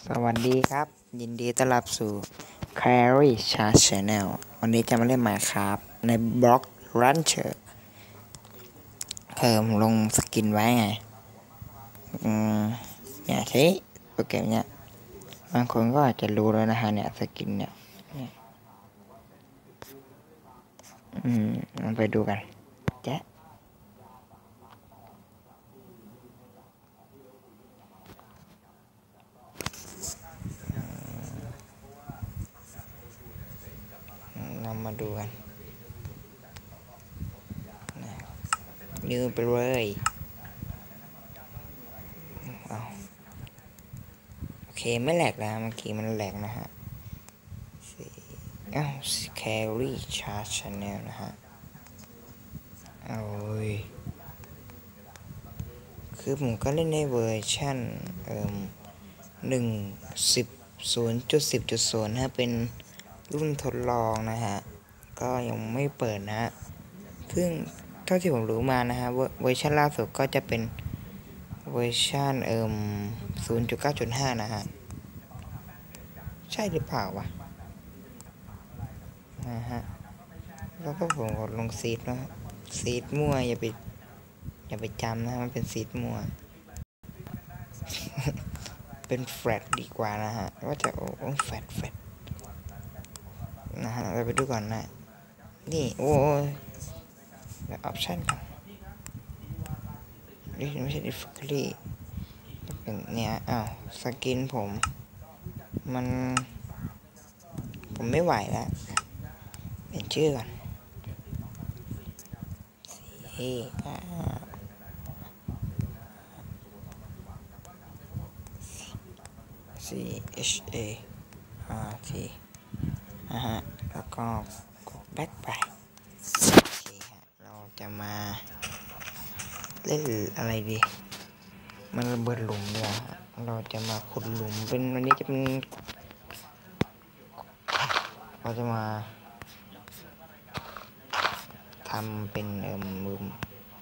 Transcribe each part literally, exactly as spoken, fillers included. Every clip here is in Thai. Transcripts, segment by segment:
สวัสดีครับยินดีต้อนรับสู่ Carry Chart Channel วันนี้จะมาเล่น Minecraft ในบล็อก Rancher เพิ่มลงสกินไว้ไงอืมเนี่ยใช้โปรแกรมเนี่ยบางคนก็อาจจะรู้แล้วนะฮะเนี่ยสกินเนี่ยอืมมาไปดูกันแจ๊ะเรามาดูกันนิวไปเลยเอาโอเคไม่แหลกนะเมื่อกี้มันแหลกนะฮะอ้าว Carry Chart Channel นะฮะโอ้ยคือผมก็เล่นในเวอร์ชันเอ่อหนึ่งสิบศูนย์จุดสิบจุดศูนย์นะเป็นรุ่นทดลองนะฮะก็ยังไม่เปิดนะฮะซึ่งเท่าที่ผมรู้มานะฮะเวอร์ชันล่าสุดก็จะเป็นเวอร์ชันเอ่อศูนย์จุดเก้าจุดห้านะฮะใช่หรือเปล่าวะนะฮะแล้วก็ผมกดลงซีดนะซีดมั่วอย่าไปอย่าไปจำนะมันเป็นซีดมั่วเป็นแฟลตดีกว่านะฮะว่าจะโอ้แฟลตแฟลตนะฮะเราไปดูก่อนนะนี่โอ้ยแบบออปชั่นก่อนนี่ไม่ใช่ difficulty เป็นเนี่ยอ้าวสกินผมมันผมไม่ไหวแล้วเป็นชื่อก่อนสีอ่า C H A R T นะฮะแล้วก็กด back ไปโอเคฮะเราจะมาเล่นอะไรดีมันระเบิดหลุมเนี่ยเราจะมาขุดหลุมเป็นวันนี้จะเป็นเราจะมาทำเป็นเอ่อมุม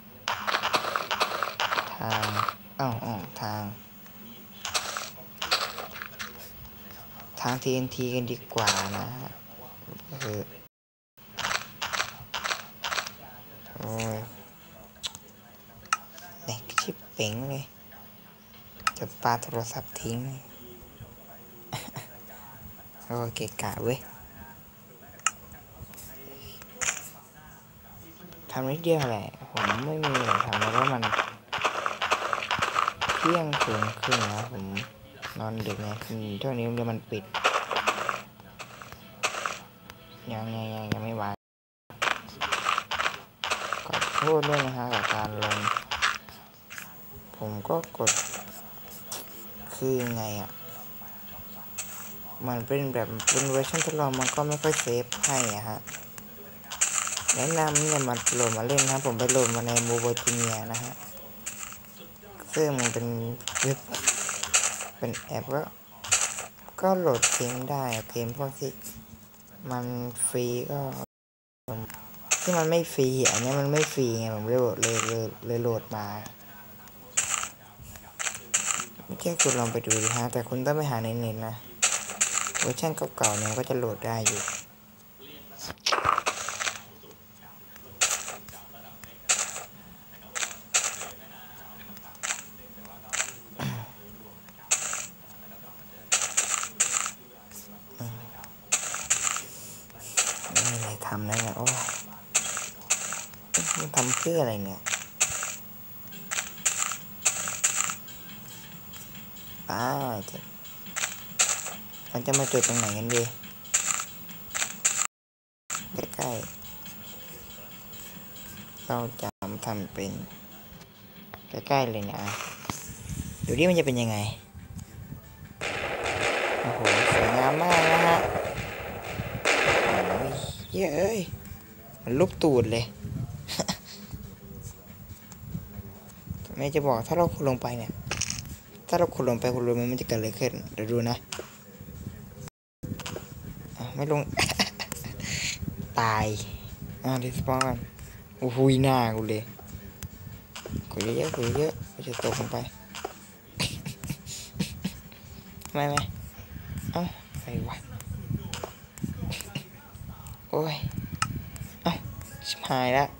ทางอ้าวอ้าวทางทาง ที เอ็น ที กันดีกว่านะฮะเออโอ้ยแหลกชิบเป๋งเลยจะปาโทรศัพท์ทิ้งโอ้เกะกะเว้ยทำนิดเดียวแหละผมไม่มีอะไรทำแล้วก็มันเที่ยงคืนครึ่งนะผมนอนดึกไงช่วงนี้เดี๋ยวมันปิดยังยังยังยังไม่วางขอโทษด้วยนะฮะกับการลงผมก็กดคือไงอ่ะมันเป็นแบบเป็นเวอร์ชันทดลองมันก็ไม่ค่อยเซฟให้อะฮะแนะนำเนี่ยมาโหลดมาเล่นนะผมไปโหลดมาในโมบายจีเนียนะฮะซึ่งมันเป็นเว็บเป็นแอปก็ก็โหลดเกมได้เกมพวกที่มันฟรีก็ที่มันไม่ฟรีอันนี้มันไม่ฟรีไงผมเลยเลยเลยเลยโหลดมาไม่แค่คุณลองไปดูดิฮะแต่คุณต้องไปหาในเน็ตนะเวอร์ชันเก่าๆเนี่ยก็จะโหลดได้อยู่ไม่มีอะไรทำนั่นแหละโอ้มันทำเพื่ออะไรเนี่ยป้าจะมันจะมาจุดตรงไหนกันดีใกล้ๆเราจะทำเป็นใกล้ๆเลยนะดูดิมันจะเป็นยังไงโอ้โหสวยงามมากนะฮะโอ้ยเย้เอ้ยมันลุกตูดเลยแม่จะบอกถ้าเราขุดลงไปเนี่ยถ้าเราขุดลงไปขุดลงมันจะเกิดอะไรขึ้นเดี๋ยวดูนะไม่ลง ตายอ่าดิสปอนโอ้โหหน้ากูเลยขุดเยอะๆขุดเยอะๆมันจะตกลงไปไม่ไม่เอ้าอะไรวะโอ้ยเอ้าชิบหายแล้ว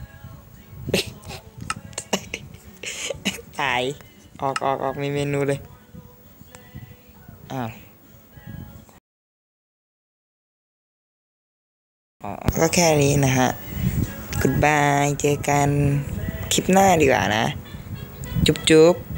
ตายออกออกออกมีเมนูเลยอ้าวอ๋อก็แค่นี้นะฮะ Goodbye เจอกันคลิปหน้าดีกว่านะ จุ๊บจุ๊บ